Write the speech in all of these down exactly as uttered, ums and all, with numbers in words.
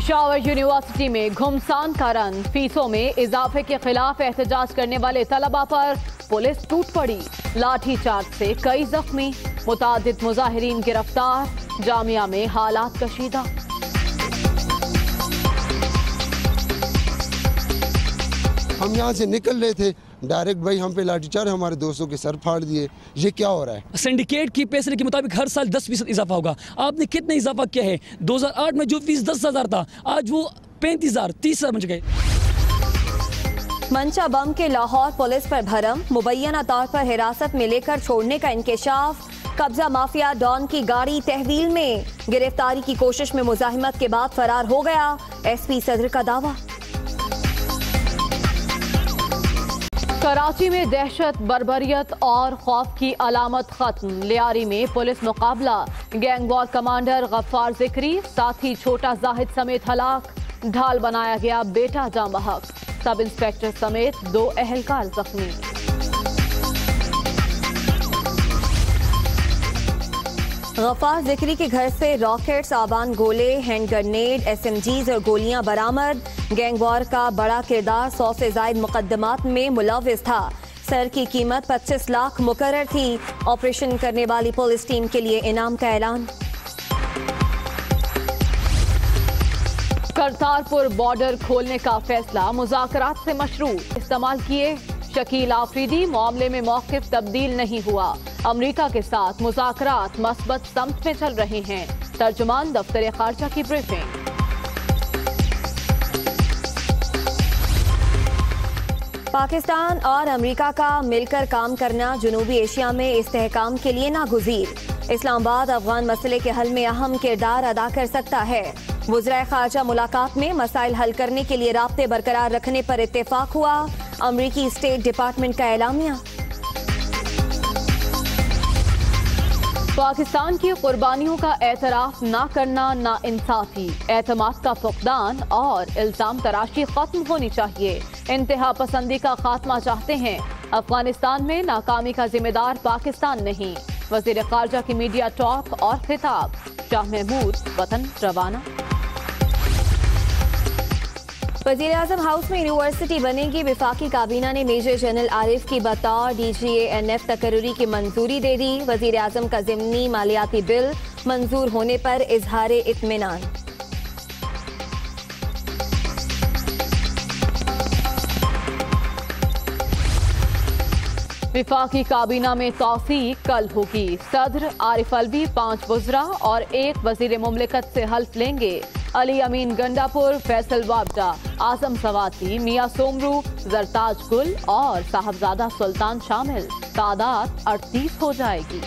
Peshawar university में घुमसान का रंग, फीसों में इजाफे के खिलाफ एहतजाज करने वाले तलबा पर पुलिस टूट पड़ी। लाठीचार्ज से कई जख्मी, मुतादिद मुजाहिरीन गिरफ्तार, जामिया में हालात कशीदा। हम यहाँ से निकल रहे थे, डायरेक्ट भाई हम पे लाठीचार्ज, हमारे दोस्तों के सर फाड़ दिए। ये क्या हो रहा है? सिंडिकेट की फैसले के मुताबिक हर साल दस फीसद इजाफा होगा। आपने कितना इजाफा किया है? दो हजार आठ में जो फीस दस हजार था, आज वो पैंतीस हजार तीस हजार बन गए। मंशा बम के लाहौर पुलिस पर भरम, मुबैना तौर पर हिरासत में लेकर छोड़ने का इंकेशाफ। कब्जा माफिया डॉन की गाड़ी तहवील में, गिरफ्तारी की कोशिश में मुजाहिमत के बाद फरार हो गया, एसपी सदर का दावा। कराची में दहशत, बर्बरियत और खौफ की अलामत खत्म। लियारी में पुलिस मुकाबला, gang war commander Ghaffar Zikri, साथी छोटा जाहिद समेत हलाक। ढाल बनाया गया बेटा जाँ बहक। सब इंस्पेक्टर समेत दो अहलकार जख्मी। गफ्फार जिक्री के घर से रॉकेट्स, आबान गोले, हैंड ग्रेनेड, एसएमजीज और गोलियां बरामद। गैंग वॉर का बड़ा किरदार सौ से जायद मुकदमात में मुलविस था। सर की कीमत पच्चीस लाख मुकर्रर थी। ऑपरेशन करने वाली पुलिस टीम के लिए इनाम का ऐलान। करतारपुर बॉर्डर खोलने का फैसला मज़ाक़ रात से मशरू। इस्तेमाल किए शकील आफरीदी, मामले में मौक़िफ़ तब्दील नहीं हुआ। अमरीका के साथ मज़ाक़ रात मस्बत समत में चल रहे हैं। तर्जुमान दफ्तर खारजा की ब्रीफिंग। पाकिस्तान और अमेरिका का मिलकर काम करना जनूबी एशिया में इस्तेहकाम के लिए नागुज़ीर। इस्लामाबाद अफगान मसले के हल में अहम किरदार अदा कर सकता है। वज़राए ख़ारजा मुलाकात में मसाइल हल करने के लिए राब्ते बरकरार रखने पर इत्तेफाक हुआ। अमरीकी स्टेट डिपार्टमेंट का एलामिया। पाकिस्तान की कुर्बानियों का एतराफ़ ना करना ना इंसाफी, एतमाद का फुकदान और इल्ज़ाम तराशी खत्म होनी चाहिए। इंतहा पसंदी का खात्मा चाहते हैं। अफगानिस्तान में नाकामी का जिम्मेदार पाकिस्तान नहीं। वज़ीर ख़ारजा की मीडिया टॉक और खिताब। शाह महमूद वतन रवाना। वज़ीर आज़म हाउस में यूनिवर्सिटी बनेगी। विफाकी काबीना ने मेजर जनरल आरिफ की बतौर D G A N F तकर्री की मंजूरी दे दी। वज़ीर आज़म का ज़िमनी मालियाती बिल मंजूर होने पर इजहार इत्मीनान। विफाकी काबीना में तौसीक कल होगी। सदर आरिफ अलवी पांच वज़रा और एक वज़ीर मुमलिकत से हल्फ लेंगे। अली अमीन गंडापुर, फैसल वाबडा, आजम सवाती, मियां सोमरू, जरताज गुल और साहबजादा सुल्तान शामिल। तादाद अड़तीस हो जाएगी।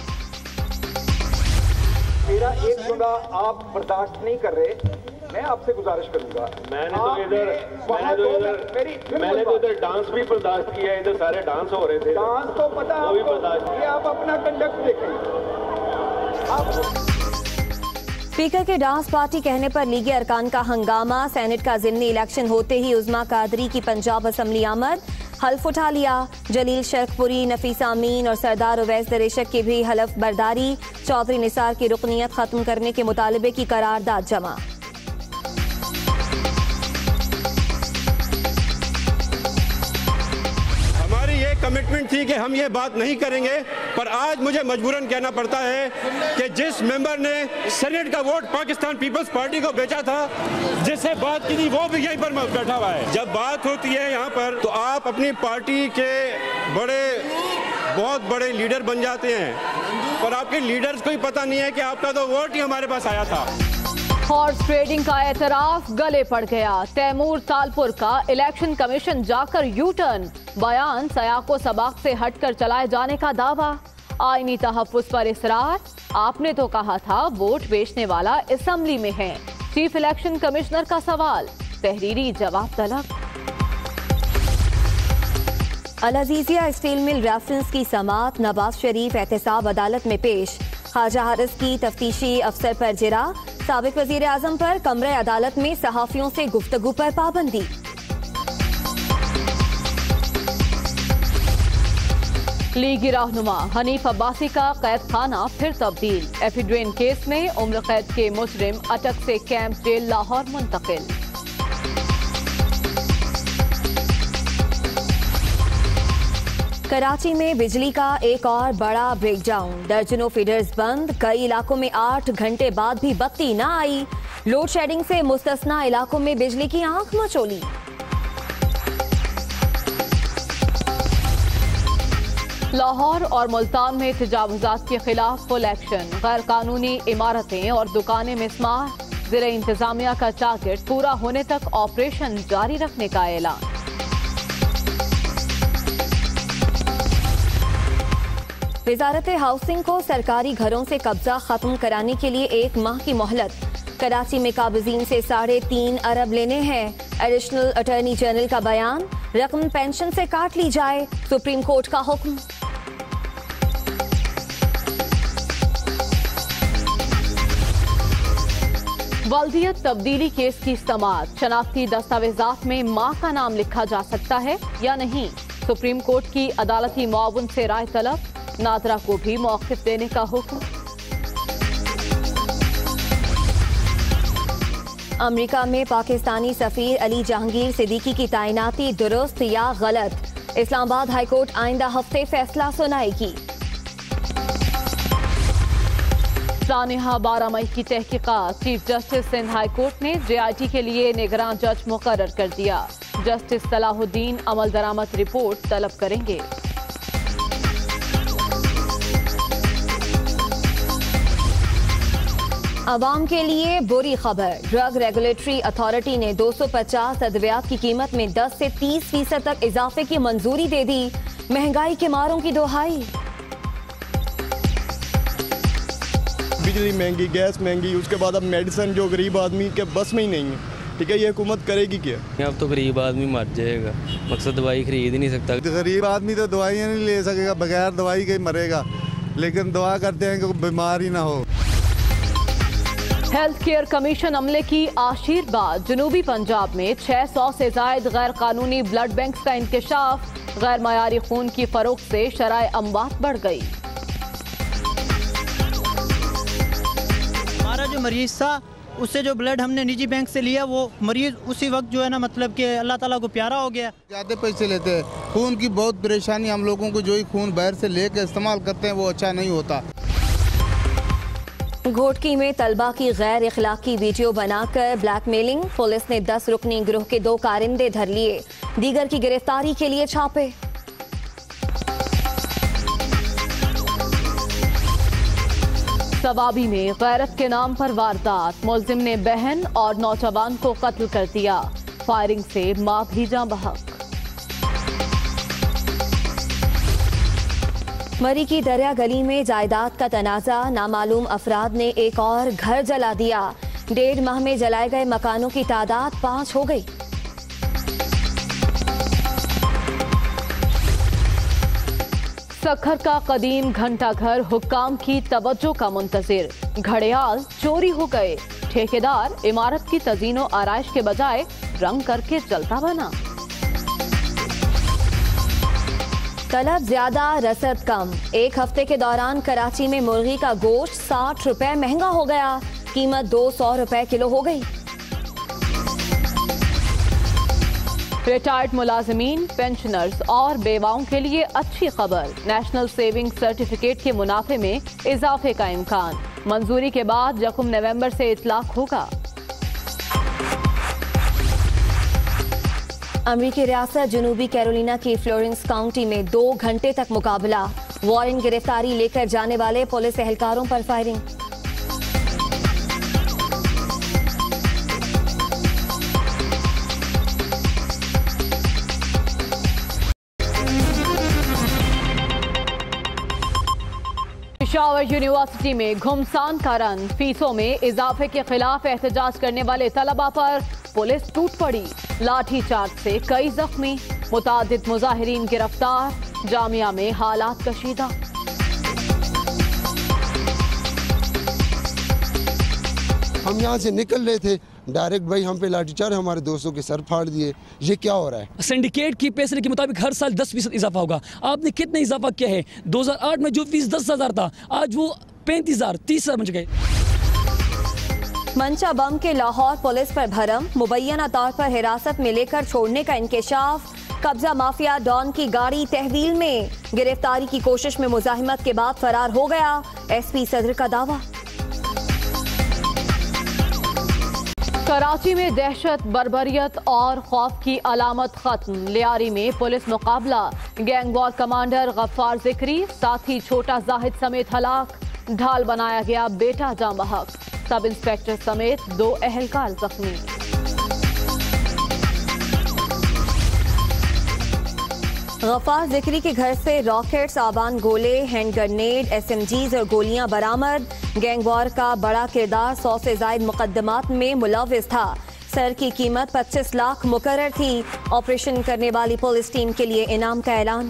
मेरा एक जुमला आप बर्दाश्त नहीं कर रहे, मैं आपसे गुजारिश करूंगा। मैंने तो इधर मैंने तो इधर मैंने तो इधर डांस भी बर्दाश्त किया है। इधर सारे डांस हो रहे थे। डांस तो पता वो भी बर्दाश्त। ये आप अपना कंडक्ट देखें। आप स्पीकर के डांस पार्टी कहने पर लीगी अरकान का हंगामा। सेनेट का ज़िमनी इलेक्शन होते ही उज़मा कादरी की पंजाब असम्बली आमद। हल्फ उठा लिया। जलील शरखपुरी, नफीसा अमीन और सरदार उवैस दरेशक की भी हलफ बर्दारी। चौधरी निसार की रुकनियत खत्म करने के मुतालबे की करारदाद जमा। कमिटमेंट थी कि हम ये बात नहीं करेंगे, पर आज मुझे मजबूरन कहना पड़ता है कि जिस मेंबर ने सेनेट का वोट पाकिस्तान पीपल्स पार्टी को बेचा था, जिससे बात की थी, वो भी यहीं पर बैठा हुआ है। जब बात होती है यहाँ पर तो आप अपनी पार्टी के बड़े बहुत बड़े लीडर बन जाते हैं, पर आपके लीडर्स को ही पता नहीं है कि आपका तो वोट ही हमारे पास आया था। हॉर्स ट्रेडिंग का एतराफ गले पड़ गया। तैमूर तालपुर का इलेक्शन कमीशन जाकर यू टर्न। बयान सयाको सबाक से हटकर चलाए जाने का दावा। आईनी तहफ्फुज़ पर इसरार। आपने तो कहा था वोट बेचने वाला असेंबली में है। चीफ इलेक्शन कमिश्नर का सवाल, तहरीरी जवाब तलब। Al Azizia steel mill reference की समाअत। नवाज शरीफ एहतसाब अदालत में पेश। ख्वाजा हारिस की तफ्तीशी अफसर पर जिरा। साबिक वजीर आजम पर कमरे अदालत में सहाफियों से गुफ्तगू पर पाबंदी। लीगी रहनुमा हनीफ अब्बासी का कैद खाना फिर तब्दील। एफिड्रेन केस में उम्र कैद के मुजरिम अटक से कैंप जेल लाहौर मुंतकिल। कराची में बिजली का एक और बड़ा ब्रेकडाउन। दर्जनों फीडर्स बंद, कई इलाकों में आठ घंटे बाद भी बत्ती न आई। लोड शेडिंग से मुस्तस्ना इलाकों में बिजली की आंख मचोली। लाहौर और मुल्तान में तजावुजात के खिलाफ फुल एक्शन। गैर कानूनी इमारतें और दुकानें मिसमार। ज़िले इंतजामिया का टारगेट पूरा होने तक ऑपरेशन जारी रखने का ऐलान। वजारत हाउसिंग को सरकारी घरों से कब्जा खत्म कराने के लिए एक माह की मोहलत। कराची में काबिजीन से साढ़े तीन अरब लेने हैं। एडिशनल अटॉर्नी जनरल का बयान, रकम पेंशन से काट ली जाए, सुप्रीम कोर्ट का हुक्म। वल्दियत तब्दीली केस की समाअत। शनाख्ती दस्तावेजात में मां का नाम लिखा जा सकता है या नहीं। सुप्रीम कोर्ट की अदालती मुआवन से राय तलब। नादरा को भी मौक़िफ़ देने का हुक्म। अमेरिका में पाकिस्तानी सफीर अली जहांगीर सिद्दीकी की तैनाती दुरुस्त या गलत? इस्लामाबाद हाईकोर्ट आइंदा हफ्ते फैसला सुनाएगी। सानिहा बारह मई की तहकीकात। चीफ जस्टिस सिंध हाईकोर्ट ने जे आई टी के लिए निगरान जज मुकर्रर कर दिया। जस्टिस सलाहुद्दीन अमल दरामद रिपोर्ट तलब करेंगे। अवाम के लिए बुरी खबर। ड्रग रेगुलेटरी अथॉरिटी ने दो सौ पचास अद्वियात की कीमत में दस से तीस फीसद तक इजाफे की मंजूरी दे दी। महंगाई के मारों की दोहाई। बिजली महंगी, गैस महंगी, उसके बाद अब मेडिसिन जो गरीब आदमी के बस में ही नहीं है। ठीक है, ये हुकूमत करेगी क्या? अब तो गरीब आदमी मर जाएगा, मकसद दवाई खरीद ही नहीं सकता। गरीब आदमी तो दवाइयाँ नहीं ले सकेगा, बगैर दवाई के मरेगा। लेकिन दुआ करते हैं कि बीमार ही ना हो। हेल्थ केयर कमीशन अमले की आशीर्वाद। जनूबी पंजाब में छह सौ से जायद गैर कानूनी ब्लड बैंक का इंकशाफ। गैर मयारी खून की फरोख्त से शराय अमवात बढ़ गई। हमारा जो मरीज था उससे जो ब्लड हमने निजी बैंक से लिया, वो मरीज उसी वक्त जो है ना, मतलब कि अल्लाह ताला को प्यारा हो गया। ज़्यादा पैसे लेते हैं, खून की बहुत परेशानी हम लोगों को। जो ही खून बाहर से लेकर इस्तेमाल करते हैं वो अच्छा नहीं होता। घोटकी में तलबा की गैर इखलाकी वीडियो बनाकर ब्लैकमेलिंग। पुलिस ने दस रुकनी गिरोह के दो कारिंदे धर लिए। दीगर की गिरफ्तारी के लिए छापे। सवाबी में गैरत के नाम पर वारदात। मुलजिम ने बहन और नौजवान को कत्ल कर दिया। फायरिंग से मां भी जाँ बहक। मरी की दरिया गली में जायदाद का तनाजा। नामालूम अफराद ने एक और घर जला दिया। डेढ़ माह में जलाए गए मकानों की तादाद पांच हो गई। सखर का कदीम घंटा घर हुक्काम की तवज्जो का मुंतजिर। घड़ियाल चोरी हो गए। ठेकेदार इमारत की तजीनो आराइश के बजाय रंग करके जलता बना। तलब ज्यादा, रसद कम। एक हफ्ते के दौरान कराची में मुर्गी का गोश्त साठ रुपए महंगा हो गया। कीमत दो सौ रुपए किलो हो गई। रिटायर्ड मुलाजिमीन, पेंशनर्स और बेवाओं के लिए अच्छी खबर। नेशनल सेविंग सर्टिफिकेट के मुनाफे में इजाफे का इम्कान। मंजूरी के बाद यकम नवंबर से इतलाक होगा। अमरीकी रियासत जनूबी कैरोलिना की फ्लोरेंस काउंटी में दो घंटे तक मुकाबला। वारंट गिरफ्तारी लेकर जाने वाले पुलिस एहलकारों पर फायरिंग। पेशावर यूनिवर्सिटी में घुमसान का रन। फीसों में इजाफे के खिलाफ एहतजाज करने वाले तलबा पर पुलिस टूट पड़ी। लाठी चार्ज से कई जख्मी। मुतादिद मुजाहिरीन गिरफ्तार। जामिया में हालात कशीदा। हम हम यहाँ से निकल रहे थे, डायरेक्ट भाई हम पे लाठीचार्ज, हमारे दोस्तों के सर फाड़ दिए। ये क्या हो रहा है? सिंडिकेट की फैसले के मुताबिक हर साल दस फीसद इजाफा होगा। आपने कितना इजाफा किया है? दो हजार आठ में जो फीस दस हजार था, आज वो पैंतीस हजार तीस हजार बन चुके। मंशा बम के लाहौर पुलिस पर भरम, मुबैना तौर पर हिरासत में लेकर छोड़ने का इंकशाफ। कब्जा माफिया डॉन की गाड़ी तहवील में, गिरफ्तारी की कोशिश में मुजाहिमत के बाद फरार हो गया, एसपी सदर का दावा। कराची में दहशत, बर्बरियत और खौफ की अलामत खत्म। लियारी में पुलिस मुकाबला, gang war commander Ghaffar Zikri, साथी छोटा जाहिद समेत हलाक। ढाल बनाया गया बेटा जाँ बहक। सब इंस्पेक्टर समेत दो अहलकार जख्मी। गफ्फार जिक्री के घर से रॉकेट्स, आबान गोले, हैंड ग्रेनेड, एसएमजीज और गोलियां बरामद। गैंग वॉर का बड़ा किरदार सौ से जायद मुकदमात में मुलविस था। सर की कीमत पच्चीस लाख मुकर्रर थी। ऑपरेशन करने वाली पुलिस टीम के लिए इनाम का ऐलान।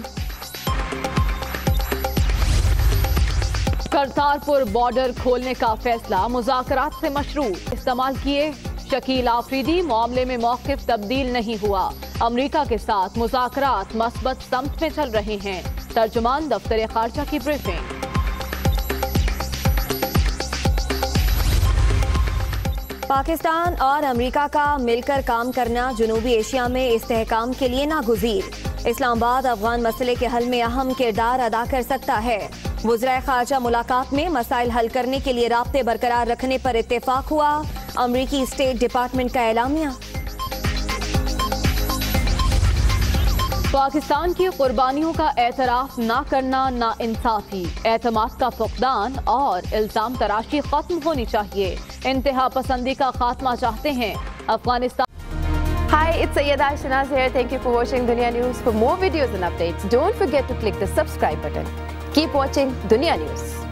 करतारपुर बॉर्डर खोलने का फैसला मज़ाक़ रात से मशरू। इस्तेमाल किए शकील आफरीदी, मामले में मौक़िफ़ तब्दील नहीं हुआ। अमरीका के साथ मज़ाक़ रात मस्बत समत में चल रहे हैं। तर्जुमान दफ्तर खारजा की ब्रीफिंग। पाकिस्तान और अमेरिका का मिलकर काम करना जनूबी एशिया में इस्तेहकाम के लिए नागुज़ीर। इस्लामाबाद अफगान मसले के हल में अहम किरदार अदा कर सकता है। वज़राए ख़ारजा मुलाकात में मसाइल हल करने के लिए राब्ते बरकरार रखने पर इत्तेफाक हुआ। अमरीकी स्टेट डिपार्टमेंट का एलामिया। पाकिस्तान की कुर्बानियों का एतराफ़ ना करना ना इंसाफी, एतमाद का फुकदान और इल्ज़ाम तराशी खत्म होनी चाहिए। इंतहा पसंदी का खात्मा चाहते हैं Afghanistan. Hi, it's Sayyeda Shanaz here. Thank you for watching Dunya News. For more videos and updates, don't forget to click the subscribe button. Keep watching Dunya News.